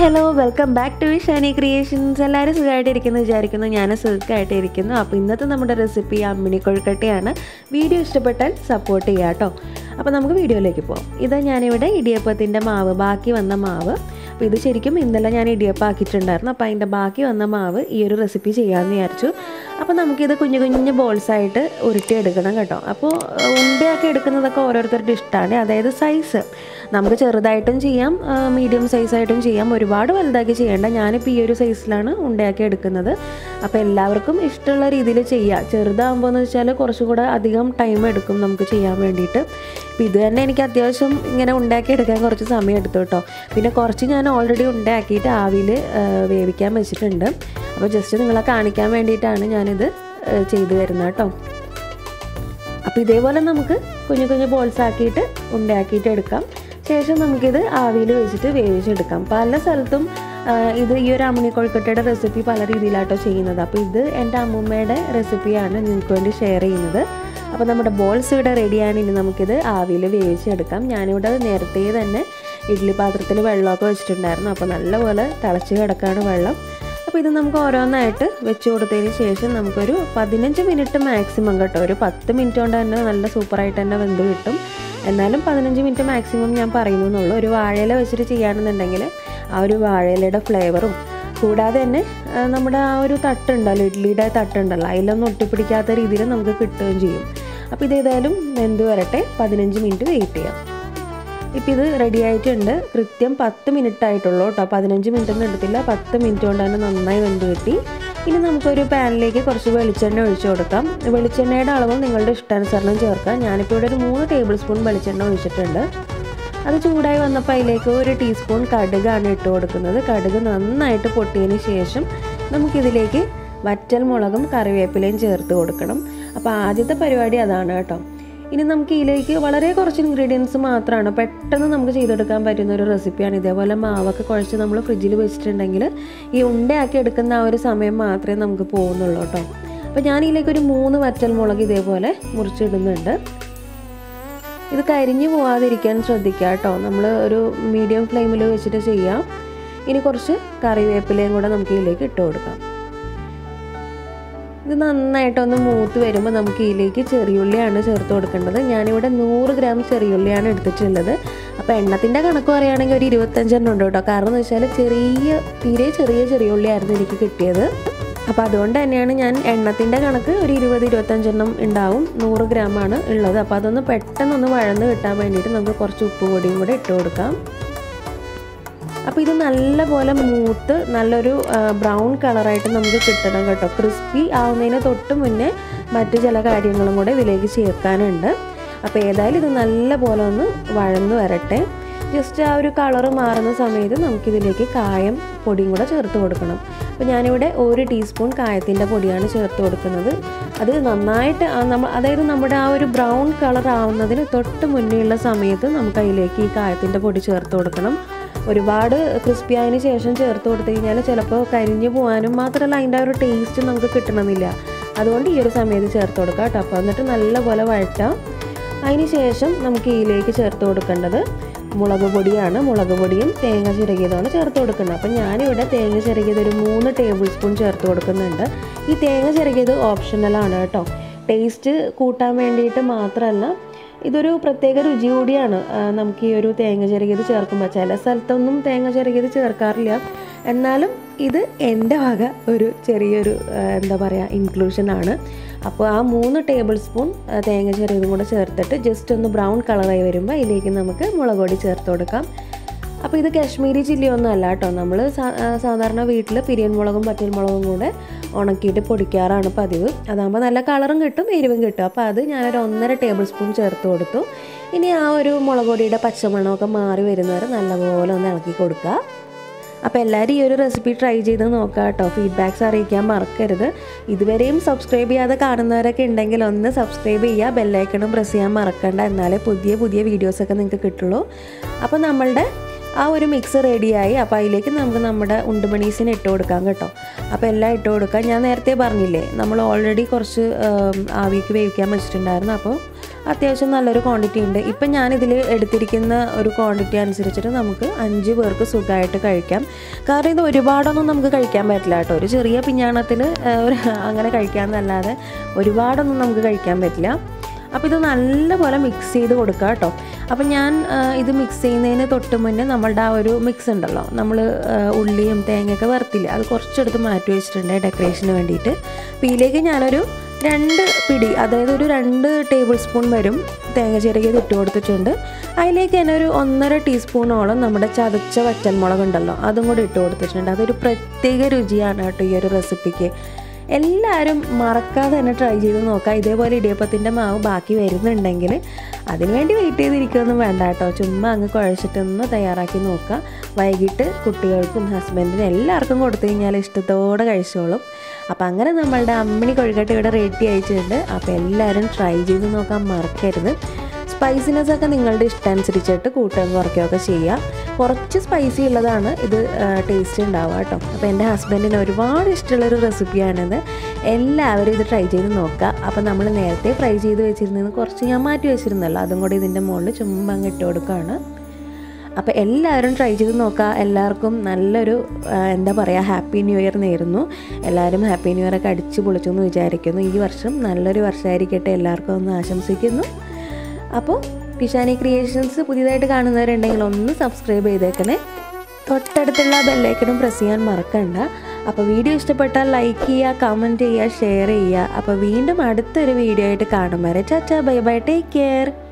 hello, welcome back to Shiny Creations. എല്ലാവരും സുഖമായിട്ടിരിക്കുന്നു വിചാരിക്കുന്നു. ഞാൻ സുഖമായിട്ടിരിക്കുന്നു. അപ്പോൾ ഇന്നത്തെ നമ്മുടെ റെസിപ്പി അമ്മിണി കൊഴുക്കട്ടയാണ്. വീഡിയോ ഇഷ്ടപ്പെട്ടാൽ സപ്പോർട്ട് ചെയ്യുക കേട്ടോ. അപ്പോൾ നമുക്ക് വീഡിയോയിലേക്ക് പോകാം. ഇത് ഞാനിവിടെ ഇടിയപ്പത്തിൻ്റെ മാവ്, ബാക്കി വന്ന മാവ്. അപ്പോൾ ഇത് ശരിക്കും ഇന്നലെ ഞാൻ ഇടിയപ്പം ആക്കിയിട്ടുണ്ടായിരുന്നു. അപ്പോൾ അതിൻ്റെ ബാക്കി വന്ന മാവ് ഈ ഒരു റെസിപ്പി ചെയ്യാമെന്ന് വിചാരിച്ചു. അപ്പോൾ നമുക്കിത് കുഞ്ഞു കുഞ്ഞു ബോൾസായിട്ട് ഉരുട്ടിയെടുക്കണം കേട്ടോ. അപ്പോൾ ഉണ്ടയാക്കി എടുക്കുന്നതൊക്കെ ഓരോരുത്തരുടെ ഇഷ്ടമാണ്. അതായത് സൈസ് നമുക്ക് ചെറുതായിട്ടും ചെയ്യാം, മീഡിയം സൈസായിട്ടും ചെയ്യാം, ഒരുപാട് വലുതാക്കി ചെയ്യേണ്ട. ഞാനിപ്പോൾ ഈ ഒരു സൈസിലാണ് ഉണ്ടയാക്കി എടുക്കുന്നത്. അപ്പോൾ എല്ലാവർക്കും ഇഷ്ടമുള്ള രീതിയിൽ ചെയ്യാം. ചെറുതാകുമ്പോൾ എന്ന് വെച്ചാൽ കുറച്ചും കൂടെ അധികം ടൈം എടുക്കും നമുക്ക് ചെയ്യാൻ വേണ്ടിയിട്ട്. അപ്പോൾ ഇത് തന്നെ എനിക്ക് അത്യാവശ്യം ഇങ്ങനെ ഉണ്ടാക്കി എടുക്കാൻ കുറച്ച് സമയം എടുത്തു കേട്ടോ. പിന്നെ കുറച്ച് ഞാൻ ഓൾറെഡി ഉണ്ടാക്കിയിട്ട് ആവിയിൽ വേവിക്കാൻ വെച്ചിട്ടുണ്ട്. അപ്പോൾ ജസ്റ്റ് നിങ്ങളെ കാണിക്കാൻ വേണ്ടിയിട്ടാണ് ഞാനിത് ചെയ്തു വരുന്നത് കേട്ടോ. അപ്പോൾ ഇതേപോലെ നമുക്ക് കുഞ്ഞു കുഞ്ഞു ബോൾസ് ആക്കിയിട്ട് ഉണ്ടാക്കിയിട്ട് എടുക്കാം. ശേഷം നമുക്കിത് ആവിയിൽ വെച്ചിട്ട് വേവിച്ചെടുക്കാം. പല സ്ഥലത്തും ഇത് ഈ ഒരു അമ്മിണി കൊഴുക്കട്ടയുടെ റെസിപ്പി പല രീതിയിലാട്ടോ ചെയ്യുന്നത്. അപ്പോൾ ഇത് എൻ്റെ അമ്മൂമ്മയുടെ റെസിപ്പിയാണ് നിങ്ങൾക്ക് വേണ്ടി ഷെയർ ചെയ്യുന്നത്. അപ്പോൾ നമ്മുടെ ബോൾസ് ഇവിടെ റെഡിയാണ്. ഇനി നമുക്കിത് ആവിയിൽ വേവിച്ചെടുക്കാം. ഞാനിവിടെ നേരത്തെ തന്നെ ഇഡ്ഡലി പാത്രത്തിൽ വെള്ളമൊക്കെ വെച്ചിട്ടുണ്ടായിരുന്നു. അപ്പോൾ നല്ലപോലെ തിളച്ച് കിടക്കുകയാണ് വെള്ളം. അപ്പോൾ ഇത് നമുക്ക് ഓരോന്നായിട്ട് വെച്ച് കൊടുത്തതിന് ശേഷം നമുക്കൊരു 15 മിനിറ്റ് മാക്സിമം കേട്ടോ. ഒരു 10 മിനിറ്റ് കൊണ്ട് തന്നെ നല്ല സൂപ്പറായിട്ട് തന്നെ വെന്ത് കിട്ടും. എന്നാലും 15 മിനിറ്റ് മാക്സിമം ഞാൻ പറയുന്നുള്ളൂ. ഒരു വാഴയില വെച്ചിട്ട് ചെയ്യുകയാണെന്നുണ്ടെങ്കിൽ ആ ഒരു വാഴയിലയുടെ ഫ്ലേവറും കൂടാതെ തന്നെ നമ്മുടെ ആ ഒരു തട്ടുണ്ടല്ലോ, ഇഡ്ഡലിയുടെ തട്ടുണ്ടല്ലോ, അതിലൊന്നും ഒട്ടിപ്പിടിക്കാത്ത രീതിയിൽ നമുക്ക് കിട്ടുകയും ചെയ്യും. അപ്പോൾ ഇതേതായാലും വെന്ത് വരട്ടെ. 15 മിനിറ്റ് വെയിറ്റ് ചെയ്യാം. ഇപ്പോൾ ഇത് റെഡി ആയിട്ടുണ്ട്. കൃത്യം 10 മിനിറ്റ് ആയിട്ടുള്ളൂ കേട്ടോ. 15 മിനിറ്റൊന്നും എടുത്തില്ല, 10 മിനിറ്റ് കൊണ്ട് തന്നെ നന്നായി വെന്ത് കിട്ടി. ഇനി നമുക്കൊരു പാനിലേക്ക് കുറച്ച് വെളിച്ചെണ്ണ ഒഴിച്ചു കൊടുക്കാം. വെളിച്ചെണ്ണയുടെ അളവ് നിങ്ങളുടെ ഇഷ്ടാനുസരണം ചേർക്കാം. ഞാനിപ്പോൾ ഇവിടെ ഒരു 3 ടേബിൾ സ്പൂൺ വെളിച്ചെണ്ണ ഒഴിച്ചിട്ടുണ്ട്. അത് ചൂടായി വന്നപ്പോൾ അതിലേക്ക് ഒരു ടീസ്പൂൺ കടുകാണ് ഇട്ട് കൊടുക്കുന്നത്. കടുക് നന്നായിട്ട് പൊട്ടിയതിന് ശേഷം നമുക്കിതിലേക്ക് വറ്റൽ മുളകും കറിവേപ്പിലയും ചേർത്ത് കൊടുക്കണം. അപ്പോൾ ആദ്യത്തെ പരിപാടി അതാണ് കേട്ടോ. ഇനി നമുക്ക് ഇതിലേക്ക് വളരെ കുറച്ച് ഇൻഗ്രീഡിയൻസ് മാത്രമാണ്, പെട്ടെന്ന് നമുക്ക് ചെയ്തെടുക്കാൻ പറ്റുന്ന ഒരു റെസിപ്പിയാണ്. ഇതേപോലെ മാവൊക്കെ കുഴച്ച് നമ്മൾ ഫ്രിഡ്ജിൽ വെച്ചിട്ടുണ്ടെങ്കിൽ ഈ ഉണ്ടയാക്കി എടുക്കുന്ന ആ ഒരു സമയം മാത്രമേ നമുക്ക് പോകുന്നുള്ളൂ കേട്ടോ. അപ്പോൾ ഞാൻ ഇതിലേക്ക് ഒരു 3 വറ്റൽ മുളക് ഇതേപോലെ മുറിച്ചിടുന്നുണ്ട്. ഇത് കരിഞ്ഞു പോകാതിരിക്കാൻ ശ്രദ്ധിക്കുക കേട്ടോ. നമ്മൾ ഒരു മീഡിയം ഫ്ലെയിമിൽ വെച്ചിട്ട് ചെയ്യാം. ഇനി കുറച്ച് കറിവേപ്പിലയും കൂടെ നമുക്ക് ഇതിലേക്ക് ഇട്ട് കൊടുക്കാം. ഇത് നന്നായിട്ടൊന്ന് മൂത്ത് വരുമ്പോൾ നമുക്ക് ഇതിലേക്ക് ചെറിയുള്ളിയാണ് ചേർത്ത് കൊടുക്കേണ്ടത്. ഞാനിവിടെ 100 ഗ്രാം ചെറിയുള്ളിയാണ് എടുത്തിട്ടുള്ളത്. അപ്പോൾ എണ്ണത്തിൻ്റെ കണക്ക് പറയുകയാണെങ്കിൽ ഒരു 25 എണ്ണം ഉണ്ട് കേട്ടോ. കാരണം എന്ന് വെച്ചാൽ തീരെ ചെറിയ ചെറിയുള്ളിയായിരുന്നു എനിക്ക് കിട്ടിയത്. അപ്പോൾ അതുകൊണ്ട് തന്നെയാണ് ഞാൻ എണ്ണത്തിൻ്റെ കണക്ക് ഒരു 20-25 എണ്ണം ഉണ്ടാവും. 100 ഗ്രാമാണ് ഉള്ളത്. അപ്പോൾ അതൊന്ന് പെട്ടെന്നൊന്ന് വഴന്ന് കിട്ടാൻ വേണ്ടിയിട്ട് നമുക്ക് കുറച്ച് ഉപ്പ് പൊടിയും കൂടെ ഇട്ട് കൊടുക്കാം. അപ്പോൾ ഇത് നല്ലപോലെ മൂത്ത് നല്ലൊരു ബ്രൗൺ കളറായിട്ട് നമുക്ക് കിട്ടണം കേട്ടോ. ക്രിസ്പി ആവുന്നതിന് തൊട്ട് മുന്നേ മറ്റു ചില കാര്യങ്ങളും കൂടെ ഇതിലേക്ക് ചേർക്കാനുണ്ട്. അപ്പോൾ ഏതായാലും ഇത് നല്ലപോലെ ഒന്ന് വഴന്ന് വരട്ടെ. ജസ്റ്റ് ആ ഒരു കളറ് മാറുന്ന സമയത്ത് നമുക്കിതിലേക്ക് കായം പൊടിയും കൂടെ ചേർത്ത് കൊടുക്കണം. അപ്പോൾ ഞാനിവിടെ 1 ടീസ്പൂൺ കായത്തിൻ്റെ പൊടിയാണ് ചേർത്ത് കൊടുക്കുന്നത്. അത് നന്നായിട്ട് അതായത് നമ്മുടെ ആ ഒരു ബ്രൗൺ കളർ ആവുന്നതിന് തൊട്ട് മുന്നേ ഉള്ള സമയത്ത് നമുക്ക് അതിലേക്ക് ഈ കായത്തിൻ്റെ പൊടി ചേർത്ത് കൊടുക്കണം. ഒരുപാട് ക്രിസ്പി ആയതിനു ശേഷം ചേർത്ത് കൊടുത്തു കഴിഞ്ഞാൽ ചിലപ്പോൾ കരിഞ്ഞു പോകാനും മാത്രമല്ല അതിൻ്റെ ആ ഒരു ടേസ്റ്റ് നമുക്ക് കിട്ടണമെന്നില്ല. അതുകൊണ്ട് ഈ ഒരു സമയത്ത് ചേർത്ത് കൊടുക്കാം കേട്ടോ. അപ്പോൾ എന്നിട്ട് നല്ലപോലെ വഴറ്റാം. അതിന് ശേഷം നമുക്ക് ഇതിലേക്ക് ചേർത്ത് കൊടുക്കേണ്ടത് മുളക് പൊടിയാണ്. മുളക് പൊടിയും തേങ്ങ ചിരകിയതാണ് ചേർത്ത് കൊടുക്കുന്നത്. അപ്പം ഞാനിവിടെ തേങ്ങ ചിരകിയത് ഒരു 3 ടേബിൾ സ്പൂൺ ചേർത്ത് കൊടുക്കുന്നുണ്ട്. ഈ തേങ്ങ ചിരകിയത് ഓപ്ഷണലാണ് കേട്ടോ. ടേസ്റ്റ് കൂട്ടാൻ വേണ്ടിയിട്ട് മാത്രമല്ല, ഇതൊരു പ്രത്യേക രുചി കൂടിയാണ് നമുക്ക് ഈ ഒരു തേങ്ങ ചിരകിയത് ചേർക്കുമ്പോൾ. ചില സ്ഥലത്തൊന്നും തേങ്ങ ചിരകിയത് ചേർക്കാറില്ല. എന്നാലും ഇത് എൻ്റെ വക ഒരു ചെറിയൊരു എന്താ പറയുക ഇൻക്ലൂഷനാണ്. അപ്പോൾ ആ 3 ടേബിൾ സ്പൂൺ തേങ്ങ ചിരകിയതും കൂടെ ചേർത്തിട്ട് ജസ്റ്റ് ഒന്ന് ബ്രൗൺ കളറായി വരുമ്പോൾ ഇതിലേക്ക് നമുക്ക് മുളക് പൊടി ചേർത്ത് കൊടുക്കാം. അപ്പോൾ ഇത് കാശ്മീരി ചില്ലി ഒന്നും അല്ല കേട്ടോ. നമ്മൾ സാധാരണ വീട്ടിൽ പിരിയൻ മുളകും വറ്റൽ മുളകും കൂടെ ഉണക്കിയിട്ട് പൊടിക്കാറാണ് പതിവ്. അതാകുമ്പോൾ നല്ല കളറും കിട്ടും, എരിവും കിട്ടും. അപ്പോൾ അത് ഞാനൊരു 1.5 ടേബിൾ സ്പൂൺ ചേർത്ത് കൊടുത്തു. ഇനി ആ ഒരു മുളക് പൊടിയുടെ പച്ചമണമൊക്കെ മാറി വരുന്നവരെ നല്ലപോലെ ഒന്ന് ഇളക്കി കൊടുക്കുക. അപ്പോൾ എല്ലാവരും ഈ ഒരു റെസിപ്പി ട്രൈ ചെയ്ത് നോക്കുക കേട്ടോ. ഫീഡ്ബാക്ക്സ് അറിയിക്കാൻ മറക്കരുത്. ഇതുവരെയും സബ്സ്ക്രൈബ് ചെയ്യാതെ കാണുന്നവരൊക്കെ ഉണ്ടെങ്കിൽ ഒന്ന് സബ്സ്ക്രൈബ് ചെയ്യുക, ബെല്ലൈക്കണും പ്രസ് ചെയ്യാൻ മറക്കണ്ട. എന്നാലേ പുതിയ വീഡിയോസൊക്കെ നിങ്ങൾക്ക് കിട്ടുള്ളൂ. അപ്പോൾ നമ്മളുടെ ആ ഒരു മിക്സ് റെഡിയായി. അപ്പോൾ അതിലേക്ക് നമുക്ക് നമ്മുടെ ഉണ്ടുമണീസിന് ഇട്ട് കൊടുക്കാം കേട്ടോ. അപ്പോൾ എല്ലാം ഇട്ട് കൊടുക്കാം. ഞാൻ നേരത്തെ പറഞ്ഞില്ലേ നമ്മൾ ഓൾറെഡി കുറച്ച് ആവിക്ക് വേവിക്കാൻ വെച്ചിട്ടുണ്ടായിരുന്നു. അപ്പോൾ അത്യാവശ്യം നല്ലൊരു ക്വാണ്ടിറ്റി ഉണ്ട്. ഇപ്പം ഞാനിതിൽ എടുത്തിരിക്കുന്ന ഒരു ക്വാണ്ടിറ്റി അനുസരിച്ചിട്ട് നമുക്ക് 5 പേർക്ക് സുഖമായിട്ട് കഴിക്കാം. കാരണം ഇത് ഒരുപാടൊന്നും നമുക്ക് കഴിക്കാൻ പറ്റില്ല കേട്ടോ. ഒരു ചെറിയ പിഞ്ഞാണത്തിൽ അങ്ങനെ കഴിക്കാമെന്നല്ലാതെ ഒരുപാടൊന്നും നമുക്ക് കഴിക്കാൻ പറ്റില്ല. അപ്പോൾ ഇത് നല്ലപോലെ മിക്സ് ചെയ്ത് കൊടുക്കുക കേട്ടോ. അപ്പം ഞാൻ ഇത് മിക്സ് ചെയ്യുന്നതിന് തൊട്ട് മുന്നേ നമ്മളുടെ ആ ഒരു മിക്സ് ഉണ്ടല്ലോ, നമ്മൾ ഉള്ളിയും തേങ്ങയൊക്കെ വറുത്തില്ല, അത് കുറച്ചെടുത്ത് മാറ്റി വെച്ചിട്ടുണ്ട് ഡെക്കറേഷന് വേണ്ടിയിട്ട്. അപ്പോൾ ഇതിലേക്ക് ഞാനൊരു 2 പിടി, അതായത് ഒരു 2 ടേബിൾ സ്പൂൺ വരും തേങ്ങ ചിരകിയത് ഇട്ട് കൊടുത്തിട്ടുണ്ട്. അതിലേക്ക് തന്നെ ഒരു 1.5 ടീസ്പൂണോളം നമ്മുടെ ചതച്ച വറ്റൽമുളക് ഉണ്ടല്ലോ, അതും കൂടി ഇട്ട് കൊടുത്തിട്ടുണ്ട്. അതൊരു പ്രത്യേക രുചിയാണ് കേട്ടോ ഈ ഒരു റെസിപ്പിക്ക്. എല്ലാവരും മറക്കാതെ തന്നെ ട്രൈ ചെയ്ത് നോക്കുക. ഇതേപോലെ ഇടിയപ്പത്തിൻ്റെ മാവ് ബാക്കി വരുന്നുണ്ടെങ്കിൽ അതിനുവേണ്ടി വെയിറ്റ് ചെയ്തിരിക്കുകയൊന്നും വേണ്ട കേട്ടോ. ചുമ്മാ അങ്ങ് കുഴച്ചിട്ടൊന്ന് തയ്യാറാക്കി നോക്കുക. വൈകിട്ട് കുട്ടികൾക്കും ഹസ്ബൻഡിനും എല്ലാവർക്കും കൊടുത്തു കഴിഞ്ഞാൽ ഇഷ്ടത്തോടെ കഴിച്ചോളും. അപ്പോൾ അങ്ങനെ നമ്മളുടെ അമ്മിണി കൊഴുക്കട്ട ഇവിടെ റെഡി ആയിട്ടുണ്ട്. അപ്പോൾ എല്ലാവരും ട്രൈ ചെയ്ത് നോക്കാൻ മറക്കരുത്. സ്പൈസിനെസ്സൊക്കെ നിങ്ങളുടെ ഇഷ്ടമനുസരിച്ചിട്ട് കൂട്ടുകയും കുറയ്ക്കുകയൊക്കെ ചെയ്യുക. കുറച്ച് സ്പൈസി ഉള്ളതാണ് ഇത് ടേസ്റ്റ് ഉണ്ടാവുക കേട്ടോ. അപ്പോൾ എൻ്റെ ഹസ്ബൻഡിന് ഒരുപാട് ഇഷ്ടമുള്ളൊരു റെസിപ്പിയാണിത്. എല്ലാവരും ഇത് ട്രൈ ചെയ്ത് നോക്കുക. അപ്പോൾ നമ്മൾ നേരത്തെ ഫ്രൈ ചെയ്ത് വെച്ചിരുന്നതിന് കുറച്ച് ഞാൻ മാറ്റി വെച്ചിരുന്നല്ലോ, അതും കൂടി ഇതിൻ്റെ മുകളിൽ ചുമ്മാ അങ്ങ് ഇട്ട് കൊടുക്കുകയാണ്. അപ്പോൾ എല്ലാവരും ട്രൈ ചെയ്ത് നോക്കുക. എല്ലാവർക്കും നല്ലൊരു എന്താ പറയുക, ഹാപ്പി ന്യൂ ഇയർ നേരുന്നു. എല്ലാവരും ഹാപ്പി ന്യൂ ഇയർ ഒക്കെ അടിച്ച് പൊളിച്ചു എന്ന് വിചാരിക്കുന്നു. ഈ വർഷം നല്ലൊരു വർഷമായിരിക്കട്ടെ എല്ലാവർക്കും ഒന്ന് ആശംസിക്കുന്നു. അപ്പോൾ കിഷാനി ക്രിയേഷൻസ് പുതിയതായിട്ട് കാണുന്നവരുണ്ടെങ്കിൽ ഒന്ന് സബ്സ്ക്രൈബ് ചെയ്തേക്കണേ. തൊട്ടടുത്തുള്ള ബെല്ലൈക്കണും പ്രസ് ചെയ്യാൻ മറക്കണ്ട. അപ്പോൾ വീഡിയോ ഇഷ്ടപ്പെട്ടാൽ ലൈക്ക് ചെയ്യുക, കമൻറ്റ് ചെയ്യുക, ഷെയർ ചെയ്യുക. അപ്പോൾ വീണ്ടും അടുത്തൊരു വീഡിയോ ആയിട്ട് കാണും വരെ tata bye bye, take care.